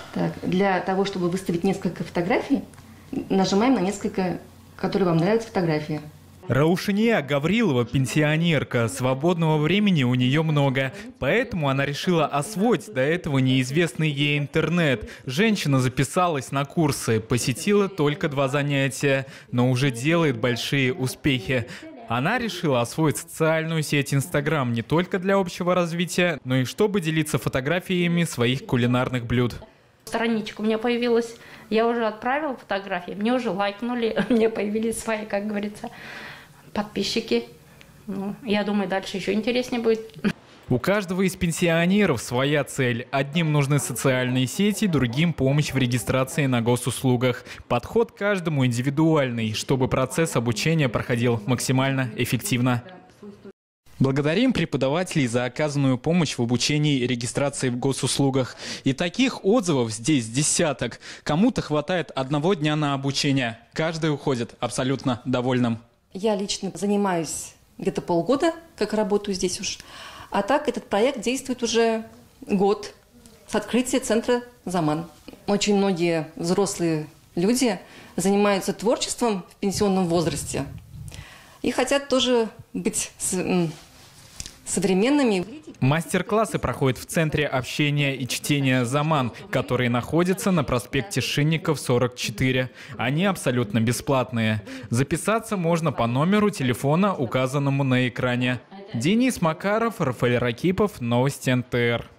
Так, для того, чтобы выставить несколько фотографий, нажимаем на несколько, которые вам нравятся, фотографии. Раушания Гаврилова пенсионерка, свободного времени у нее много, поэтому она решила освоить до этого неизвестный ей интернет. Женщина записалась на курсы, посетила только 2 занятия, но уже делает большие успехи. Она решила освоить социальную сеть Instagram не только для общего развития, но и чтобы делиться фотографиями своих кулинарных блюд. Страничка у меня появилась, я уже отправила фотографии, мне уже лайкнули, мне появились свои, как говорится, подписчики. Ну, я думаю, дальше еще интереснее будет. У каждого из пенсионеров своя цель. Одним нужны социальные сети, другим помощь в регистрации на госуслугах. Подход каждому индивидуальный, чтобы процесс обучения проходил максимально эффективно. Благодарим преподавателей за оказанную помощь в обучении и регистрации в госуслугах. И таких отзывов здесь десяток. Кому-то хватает 1 дня на обучение. Каждый уходит абсолютно довольным. Я лично занимаюсь где-то полгода, как работаю здесь уж. А так этот проект действует уже год с открытия центра «Заман». Очень многие взрослые люди занимаются творчеством в пенсионном возрасте и хотят тоже быть современными. Мастер-классы проходят в Центре общения и чтения «Заман», который находится на проспекте Шинников, 44. Они абсолютно бесплатные. Записаться можно по номеру телефона, указанному на экране. Денис Макаров, Рафаэль Ракипов, Новости НТР.